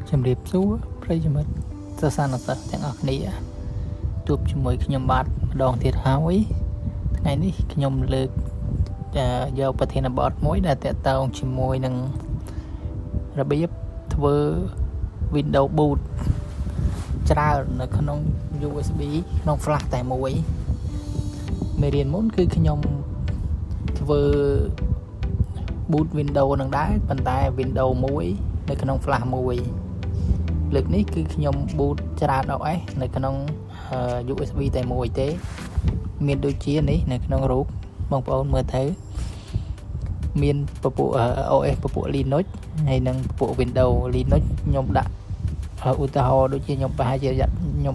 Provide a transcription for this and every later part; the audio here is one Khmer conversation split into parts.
chấm điệp số bây giờ mất ta san là tiếng ác này chụp cho mỗi cái nhom bát đòn thiệt hao ấy ngày ní cái nhom lực giờ bật thiên là bọt mỗi là tẹt tao chỉ môi nâng rồi bây giờ thưa Windows boot tra là không USB không flash tại môi mày điền muốn cứ cái nhom thưa boot Windows nâng đá bàn tay Windows môiในขนมฟลาមួយលើកនេះគឺខ្ញុំប៊ូតច្រើនអស់នៅក្នុង USB តែមួយទេមានដូចជានេះនៅក្នុងរូបបងប្អូនមើលទៅមានពពួក OS ពពួក Linux ហើយនិងពពួក Windows Linux ខ្ញុំដាក់ឧទាហរណ៍ដូចជាខ្ញុំប្រហែលជាខ្ញុំ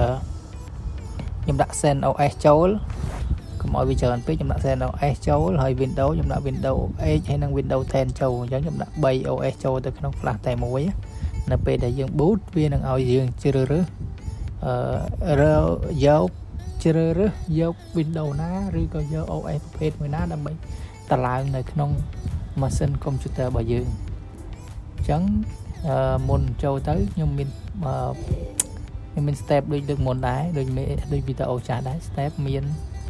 ដាក់ CentOS ចូលកុំឲ្យវាច្រើនពេកខ្ញុំដាក់ CentOS ចូលហើយ Windows ខ្ញុំដាក់ Windows 8ហើយនិង Windows 10 ចូលអញ្ចឹងខ្ញុំដាក់ 3 OS ចូលទៅក្នុង flash តែមួយនៅពេលដែលយើង boot វានឹងឲ្យយើងជ្រើសរើសយក Windows ណាឬក៏យក OS ប្រភេទមួយណាដើម្បីតឡើងនៅក្នុងម៉ាស៊ីនកុំព្យូទ័ររបស់យើងអញ្ចឹងមុនចូលទៅខ្ញុំមាន step ដូចលើកមុនដែរដូចវីដេអូចាស់ដែរ step មាន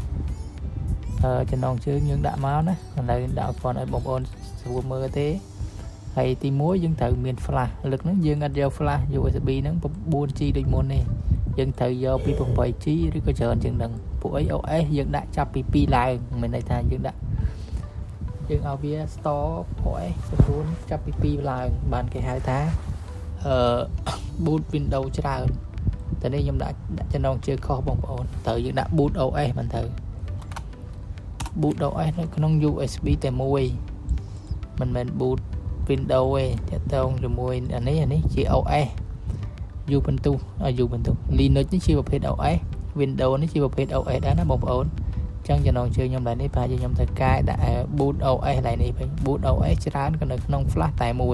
ចំណងជើងយើងដាក់មកណាឥឡូវដាក់ឲ្យបងប្អូនស្រួលមើលទេហើយទី1យើងត្រូវមាន flash លើកហ្នឹងយើងអត់យក flash USB ហ្នឹង 4G ដូចមុនទេយើងត្រូវយកពី 8G ឬក៏ច្រើនជាងហ្នឹងពួកអី OS យើងដាក់ចាប់ពី 2 ឡើងមានន័យថាយើងឲ្យវា store OS ចំនួនចាប់ពី 2 ឡើងបានគេហៅថាboot Windows ច្រើនតែនេះខ្ញុំដាក់ចំណងជើងខុសបងប្អូនត្រូវយើងដាក់ boot OS មិនទៅboot OS នៅក្នុង USB តែមួយមិនមែន boot Windows ទេតើតងជាមួយអានេះជា OS Ubuntu Linux នេះជាប្រភេទ OS Windows នេះជាប្រភេទ OS ដែរណាបងប្អូនអញ្ចឹងចំណងជើងខ្ញុំដែរនេះប្រហែលជាខ្ញុំត្រូវកែដាក់ boot OS ដែរនេះវិញ boot OS ច្រើនក៏នៅក្នុង flash តែមួយ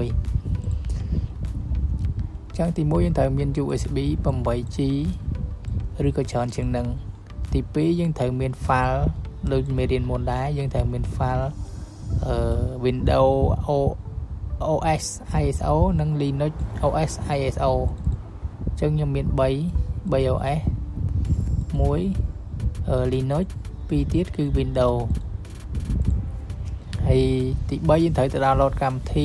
អញ្ចឹងទី1យើងត្រូវមាន USB 8G ឬក៏ច្រើនជាងនឹងទី2យើងត្រូវមាន fileដូចមេរៀនមុនដែរយើងត្រូវមាន file Windows OS ISO និង Linux OS ISO អញ្ចឹងខ្ញុំមាន3 OS 1 Linux 2ទៀតគឺ Windows ហើយទី3យើងត្រូវទៅ download កម្មវិធី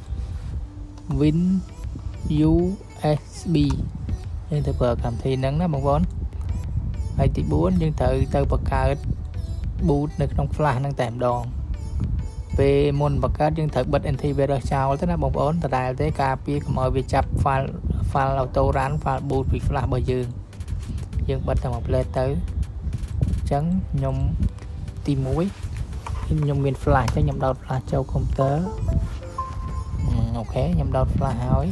WinUSB យើងទៅប្រើកម្មវិធីហ្នឹងណាបងប្អូនហើយទី4យើងត្រូវទៅបង្កើត boot នៅក្នុង flash ហ្នឹងតែម្ដងពេលមុនបង្កើតយើងត្រូវបិទ antivirus ចោលទៅណាបងប្អូនដដែលទេការពារកុំឲ្យវាចាប់ file auto run file boot ពី flash របស់យើងបិទតែមួយ plate ទៅអញ្ចឹងខ្ញុំទី1ខ្ញុំមាន flash អញ្ចឹងខ្ញុំដោត flash ចូល computer អូខេខ្ញុំដោត flash ហើយ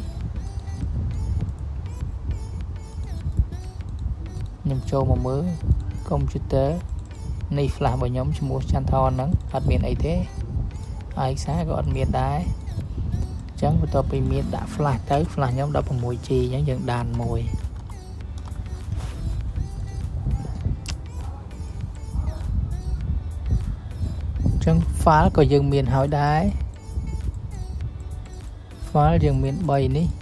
ខ្ញុំចូលមកមើល computer នេះ flash របស់ខ្ញុំឈ្មោះ Chanthon ហ្នឹងអត់មានអីទេឯកសារក៏អត់មានដែរអញ្ចឹងបន្ទាប់ពីមានដាក់ flash ទៅ flash ខ្ញុំ 16G អញ្ចឹងយើងដានមួយអញ្ចឹង file ក៏យើងមានហើយដែរ file យើងមាន3នេះ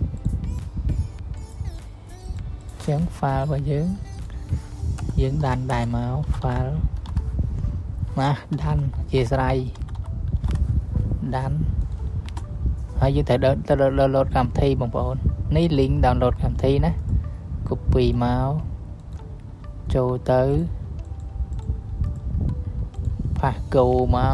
អញ្ចឹង file របស់យើងដានដែរមក file មកដានជាស្រ័យដានហើយយើងត្រូវ download កម្មវិធីបងប្អូននេះ link download កម្មវិធីណា copy មកចូលទៅpass go មក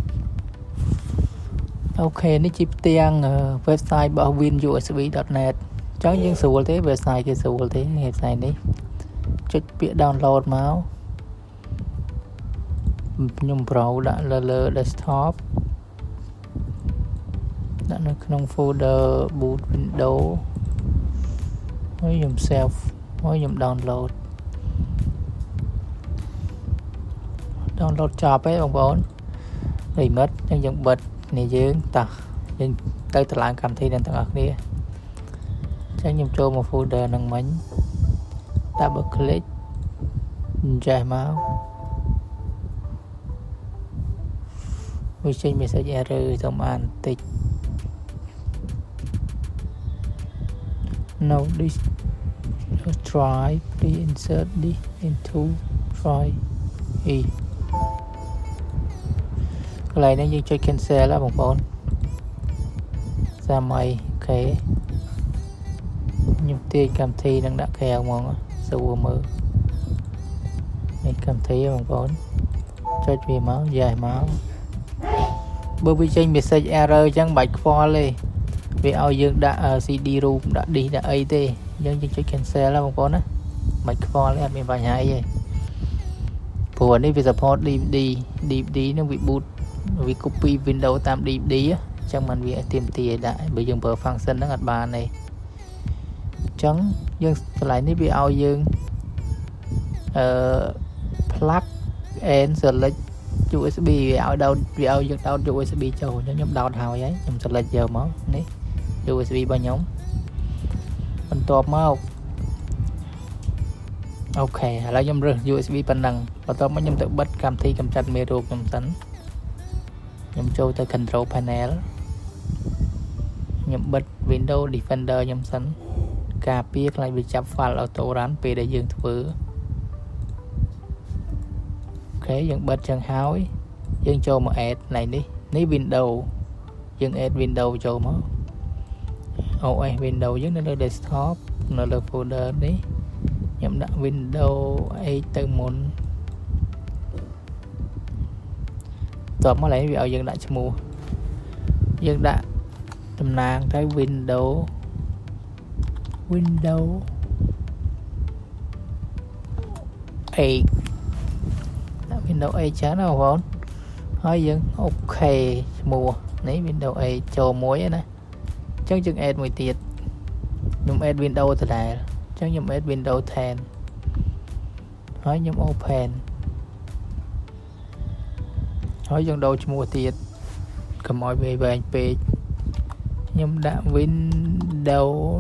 អូខេនេះជាផ្ទាំង website របស់ winusb.net អញ្ចឹងយើងស្រួលទេ website គេស្រួលទេ website នេះចុចពាក្យ download មកខ្ញុំ browse ដាក់លើ desktop ដាក់នៅក្នុង folder boot Windows ហើយខ្ញុំ save ហើយខ្ញុំ download ចប់ហើយបងប្អូនរីមិតអញ្ចឹងយើងបិទគ្នាយើងតោះយើងទៅតឡើងកម្មវិធីទាំងអស់គ្នាអញ្ចឹងខ្ញុំចូលមក folder ហ្នឹងមិញ double click ចេះមកវាចេញ message error សូមអានបន្តិច no this try please insert this into try e កន្លែងនេះយើងចុច cancel แล้วបងប្អូនសាមអីអូខេខ្ញុំទាញកម្មវិធីនឹងដាក់ក្រៅហ្មងសួរមើលនេះកម្មវិធីបងប្អូនចុចវាមកយ៉ាមកបើវាចេញ message error អញ្ចឹងបាច់ខ្វល់ទេវាឲ្យយើងដាក់ CD រូបដាក់ disk ដាក់អីទេយើងចុច cancel ហើយបងប្អូនណាបាច់ខ្វល់ទេអត់មានបញ្ហាអីទេព្រោះនេះវា support DVD នឹងវា boot វា copy Windows តាម DVD អញ្ចឹងมันវាទៀមទាដាក់បើយើងប្រើ function ហ្នឹងអត់បានទេអញ្ចឹងយើងកន្លែងនេះវាឲ្យយើងplug and select USB វាឲ្យយើងដោត USB ចូលអញ្ចឹងខ្ញុំដោតហើយខ្ញុំ select យកមកនេះ USB របស់ខ្ញុំបន្ទាប់មកអូខេឥឡូវខ្ញុំរើស USB ប៉ុណ្ណឹងបន្ទាប់មកខ្ញុំទៅបិទកម្មវិធីកម្ចាត់មេរោគខ្ញុំសិនខ្ញុំចូលទៅ control panel ខ្ញុំបិទ Windows Defender ខ្ញុំសិនការពារខ្លាចវាចាប់ file auto run ពេលដែលយើងធ្វើអូខេយើងបិទចឹងហើយយើងចូលមក add កន្លែងនេះ Windows យើង add Windows ចូលមក OS Windows យើងនៅលើ desktop នៅលើ folder នេះខ្ញុំដាក់ Windows 8ទៅមុនតបមកឡើយវាឲ្យយើងដាក់ឈ្មោះយើងដាក់តំណាងទៅ Windows 8ដាក់ Windows 8ច្រើនណាបងប្អូនហើយយើងអូខេឈ្មោះនេះ Windows 8ចូលមួយណាអញ្ចឹងយើង add មួយទៀតខ្ញុំ add Windows ដដែលអញ្ចឹងខ្ញុំ add Windows 10ហើយខ្ញុំ open ហើយយើងដូរឈ្មោះទៀតកុំឲ្យវាវែងពេកខ្ញុំដាក់ Windows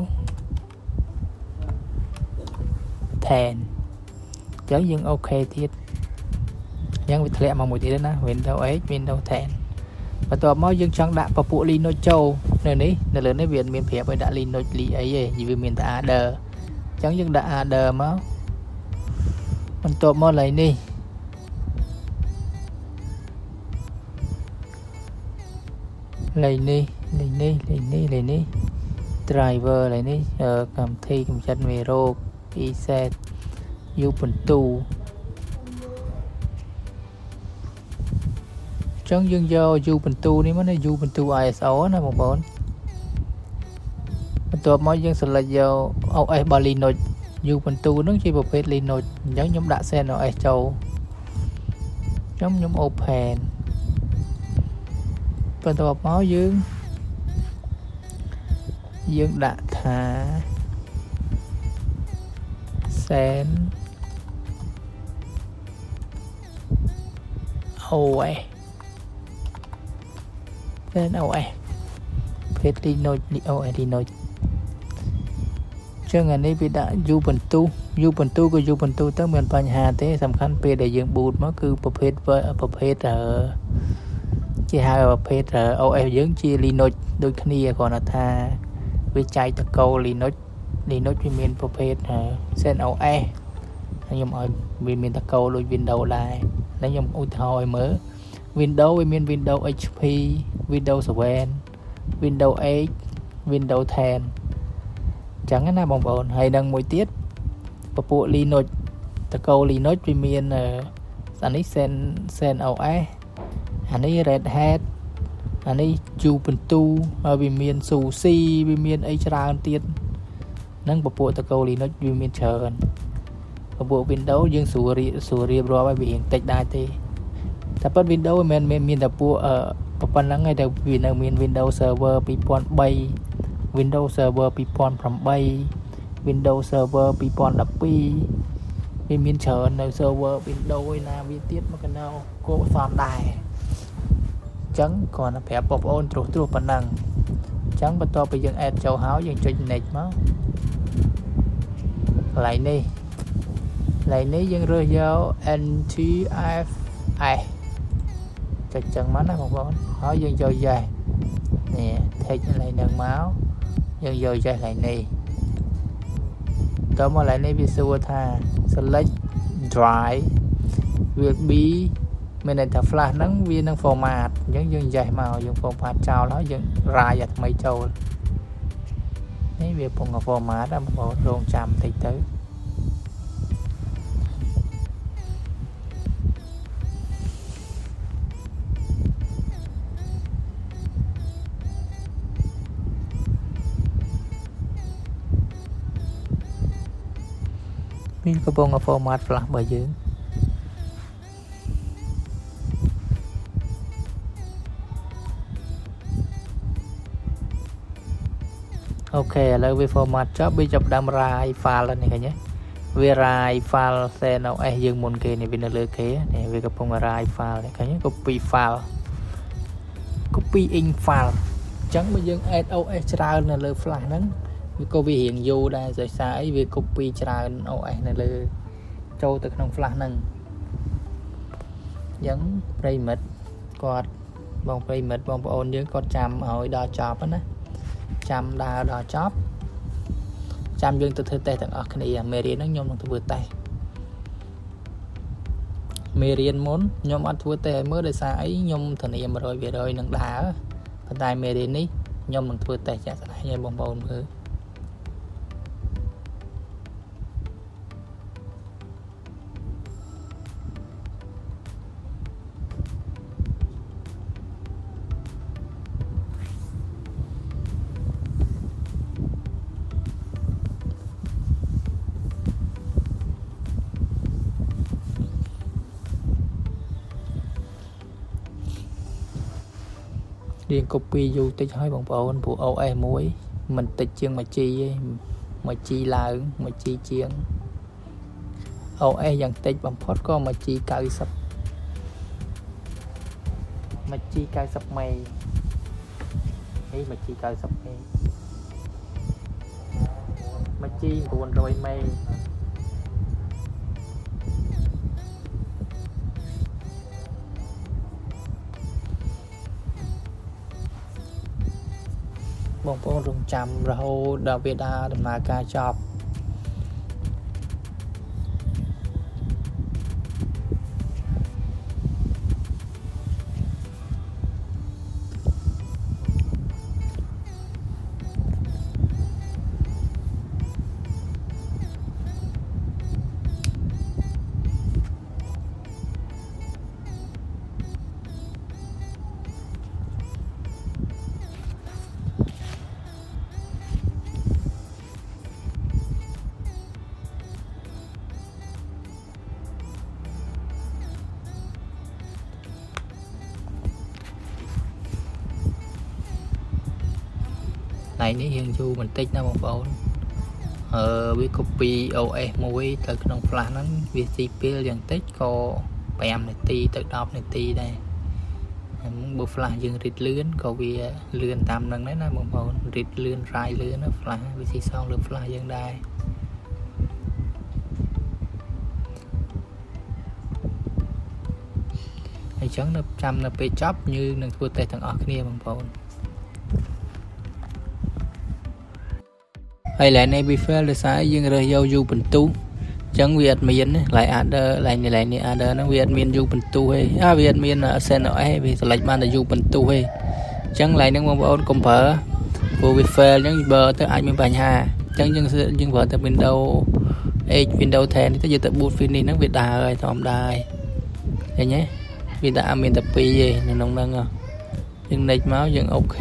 10អញ្ចឹងយើងអូខេទៀតអញ្ចឹងវាធ្លាក់មកមួយទៀតណា Windows 8 Windows 10បន្ទាប់មកយើងចង់ដាក់ពពួក Linux ចូលនៅនេះនៅលើនេះវាអត់មានប្រាប់ឲ្យដាក់ Linux អីទេវាមានតែ adder អញ្ចឹងយើងដាក់ adder មកបន្ទាប់មកឡើយនេះdriver ឡើយនេះកម្មវិធីកម្ចាត់មេរោគ ESET Ubuntu ចឹងយើងយក Ubuntu នេះមកណា Ubuntu ISO ណាបងប្អូនបន្ទាប់មកយើង select យក OS របស់ Linux Ubuntu នឹងជាប្រភេទ Linux អញ្ចឹងខ្ញុំដាក់ CentOS ចូលខ្ញុំ open បន្ទាប់មកយើងដាក់ថា CentOS ភេទ Linux OS Linux ចឹងអានេះវាដាក់ Ubuntu ក៏ Ubuntu ទៅមានបញ្ហាទេសំខាន់ពេលដែលយើង boot មកគឺប្រភេទគេហៅប្រភេទ OS យើងជា Linux ដូចគ្នាគ្រាន់តែថាវាចែកតកូល Linux វាមានប្រភេទ CentOS ខ្ញុំឲ្យវាមានតកូលដូច Windows ដែរហើយខ្ញុំឧទាហរណ៍ឲ្យមើល Windows វាមាន Windows HP Windows 7 Windows 8 Windows 10ចឹងណាបងប្អូនហើយនឹងមួយទៀតពពួក Linux តកូល Linux វាមានអានេះ CentOS អានេះ Red Hat អានេះ Ubuntu ហើយវាមាន SUSE វាមានអីច្រើនទៀតនឹងពពួកតកូល Linux វាមានច្រើនពពួក Windows យើងស្រួលរៀបរាប់ឲ្យវារៀងតិចដែរទេតែប៉ុត Windows មិនមែនមានតែពួកប៉ុណ្ណឹងឯងតែវានៅមាន Windows Server 2003 Windows Server 2008 Windows Server 2012វាមានច្រើននៅ server Windows ឯណាវាទៀតមកកណៅគោសំដែរអញ្ចឹងគ្រាន់តែប្រាប់បងប្អូនត្រួសប៉ុណ្ណឹងអញ្ចឹងបន្ទាប់ពីយើង add ចូលហើយយើងចុច next មកកន្លែងនេះយើងរើសយក NTFS ចុចចឹងមកណាបងប្អូនហើយយើងយក yes នេះ take កន្លែងហ្នឹងមកយើងយក yes កន្លែងនេះតមកlạiនេះវាសួរថា select drive will be មានន័យថា flash ហ្នឹងវានឹង format អញ្ចឹងយើងចេះមកយើង format ចោលហើយយើង write អាថ្មីចូលនេះវាពង format បងប្អូនរងចាំតិចទៅវាកំពុង format flash របស់យើងអូខេឥឡូវវា format ចប់វាចាប់ដើម write file នេះឃើញទេវា write file CNOS យើងមុនគេនេះវានៅលើគេនេះវាកំពុង write file នេះឃើញទេ copy file copy in file អញ្ចឹងបើយើង add OS ច្រើននៅលើ flash ហ្នឹងវាក៏វារៀងយូរដែរដោយសារអីវា copy ច្រើន OS នៅលើចូលទៅក្នុង flash ហ្នឹងអញ្ចឹងប្រិមិត្តគាត់បងប្រិមិត្តបងប្អូនយើងគាត់ចាំឲ្យដល់ចប់ណាចាំដើរដល់ចប់ចាំយើងទៅធ្វើតេស្តទាំងអស់គ្នាមេរៀនហ្នឹងខ្ញុំនឹងធ្វើតេស្តមេរៀនមុនខ្ញុំអត់ធ្វើតេស្តឲ្យមើលដោយសារអីខ្ញុំធានា 100% នឹងដើរប៉ុន្តែមេរៀននេះខ្ញុំនឹងធ្វើតេស្តចាក់ស្ដែងឲ្យបងប្អូនមើលរៀង copy យូរតិចហើយបងប្អូនព្រោះ OS មួយមិនតិចជាង 1G ទេ 1G ឡើង 1G ជាង OS យ៉ាងតិចបំផុតក៏ 1G 90 1G 90 មេនេះ 1G 90 មេ 1G 900 មេបងប្អូនរងចាំរហូតដល់វាដើរដំណើរការចប់ថ្ងៃនេះរៀងយូរបន្តិចណាបងប្អូនវា copy OS មួយទៅក្នុង flash ហ្នឹងវាស៊ីពេលយ៉ាងតិចក៏5នាទីទៅ10នាទីដែរបើ flash យើងរីតលឿនក៏វាលឿនតាមហ្នឹងដែរណាបងប្អូនរីតលឿន write លឿនណា flash វាស៊ីសងលើ flash យើងដែរអញ្ចឹងនៅចាំនៅពេលចប់យើងនឹងធ្វើតេស្តទាំងអស់គ្នាបងប្អូនហើយ line នេះ fail ដោយសារយើងរើសយក U បន្ទុះអញ្ចឹងវាអត់មាន line adder line នេះ adder ហ្នឹងវាអត់មាន U បន្ទុះទេវាអត់មាន CNOS វា select បានតែ U បន្ទុះទេអញ្ចឹង line ហ្នឹងបងប្អូនកុំប្រើព្រោះវា fail អញ្ចឹងបើទៅអាចមានបញ្ហាអញ្ចឹងយើងប្រើតែ Windows 8 Windows 10 នេះទៅយើងទៅ boot finish ហ្នឹងវាដើរហើយធម្មតាហើយឃើញទេវាតែអត់មានតែ2ទេនៅក្នុងហ្នឹងយើង next មកយើង OK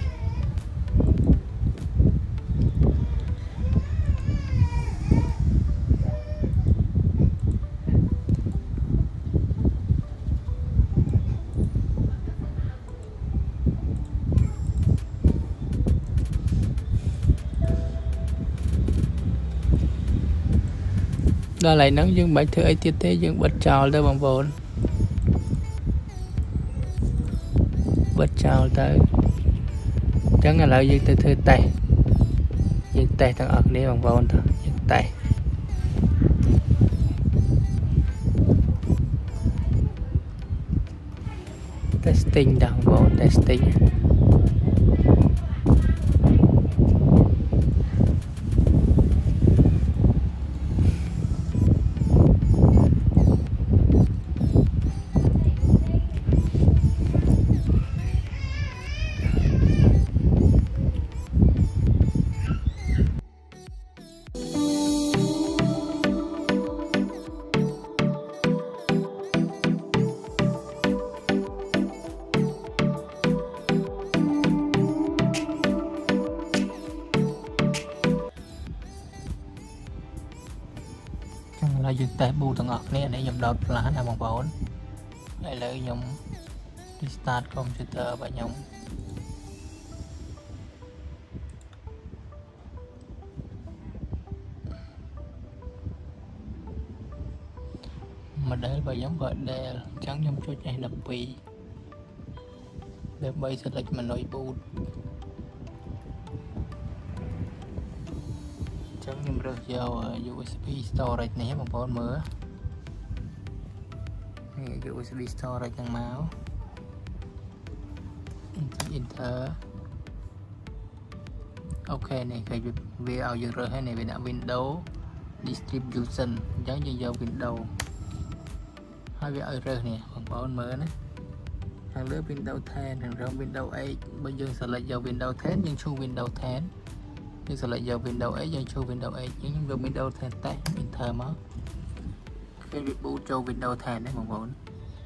ដល់ហើយហ្នឹងយើងមិនបាច់ធ្វើអីទៀតទេយើងបិទចោលទៅបងប្អូនបិទចោលទៅអញ្ចឹងឥឡូវយើងទៅធ្វើតេស្តយើងតេស្តទាំងអស់គ្នាបងប្អូនទៅយើងតេស្ត testing ដល់បងប្អូន testing là dương tay bu thằng ngọt này để nhầm đọt lá nào bằng bốn lại lấy nhầm đi start computer và nhầm mà để bài giống gọi đề trắng nhầm cho chạy đập bì để bay sẽ lệch mà nội boot trắng nhầm rớt vào USB storage này bằng bốn mưa này USB storage thằng máu Inter ok này cái việc ao dừng rồi hay này về đã Windows distribution giống như giờ Windows hai việc ở rồi nè bằng bốn mưa nữa thằng lứa Windows 10 thằng rộng Windows 8 bây giờ sẽ lại vào Windows 10 nhưng chu Windows 10 nhưng sẽ lại vào Windows 8 nhưng chu Windows 8 nhưng vào Windows 10 test Inter máu cái việc boot cho Windows 10 đấy bằng bốn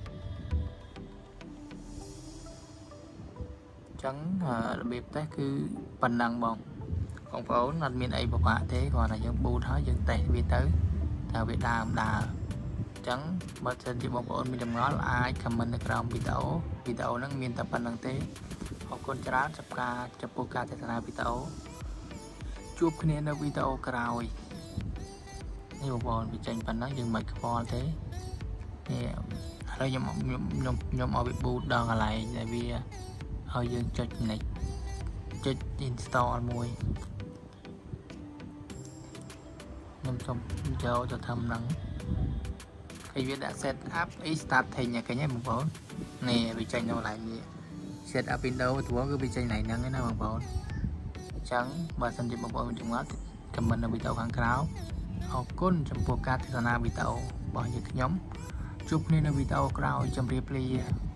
trắng biệt test cứ phần năng bông còn bốn là miền ấy bộc hạ thế còn là những boot hết những test về tới theo Việt Nam đà trắng mà trên thì bóng ôn mình đừng nói là ai comment được trong video nó miền tập phần năng tế học con chả chụp ca chụp ca thế nào video chụp cái này là video rồi như một bọn bị tranh phần nó dừng mạch phone thế đây nhóm ở bị boot đòn lại tại vì ở dương cho này cho install mùi nhóm trong cho thầm nắng cái việc đã set up start thì nhà cái nhé một bốn nè bị tranh đâu lại gì set up Windows thì có cái bị tranh này nâng cái nào bằng bốn trắng và sân chụp một bốn chúng nó comment ở video kháng cáo học côn trong podcast thì là video bao nhiêu nhóm chụp nên ở video cao trong replay